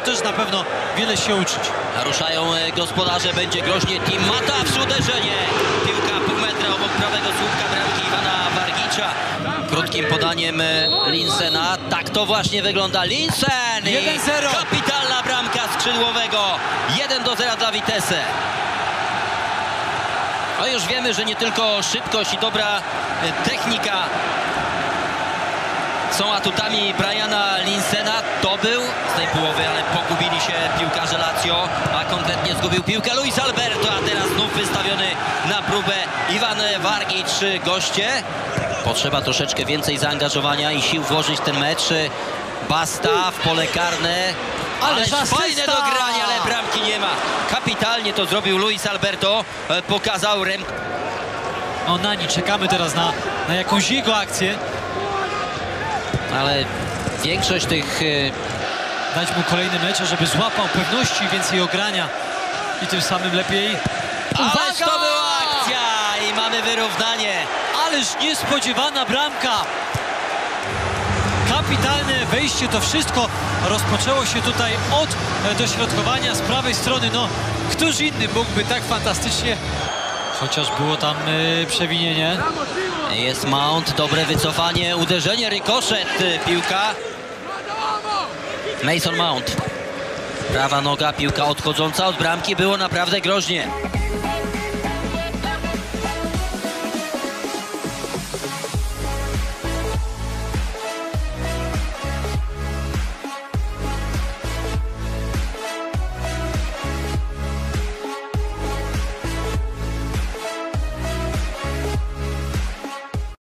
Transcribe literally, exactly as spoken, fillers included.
też na pewno wiele się uczyć. Naruszają e, gospodarze, będzie groźnie Team Mataw, uderzenie. Piłka pół metra obok prawego słupka bramki Iwana Wargicza. Krótkim podaniem e, Linsena. Tak to właśnie wygląda. Linsen! jeden zero. Kapitalna bramka skrzydłowego. jeden do zera dla Vitesse. No już wiemy, że nie tylko szybkość i dobra e, technika są atutami Briana Linsena. To był z tej połowy, ale pogubili się piłkarze Lazio, a konkretnie zgubił piłkę Luis Alberto, a teraz znów wystawiony na próbę Iwan Wargic. Goście. Potrzeba troszeczkę więcej zaangażowania i sił włożyć w ten mecz. Basta w pole karne. Ale fajne do grania, ale bramki nie ma. Kapitalnie to zrobił Luis Alberto. Pokazał rem. O Nani, czekamy teraz na, na jakąś jego akcję. Ale większość tych... Dać mu kolejny mecz, żeby złapał pewności, więcej ogrania i tym samym lepiej. Ależ to była akcja i mamy wyrównanie. Ależ niespodziewana bramka. Kapitalne wejście, to wszystko rozpoczęło się tutaj od dośrodkowania z prawej strony. No, któż inny mógłby tak fantastycznie, chociaż było tam yy, przewinienie. Jest Mount, dobre wycofanie, uderzenie, rykoszet, piłka. Mason Mount. Prawa noga, piłka odchodząca od bramki, było naprawdę groźnie.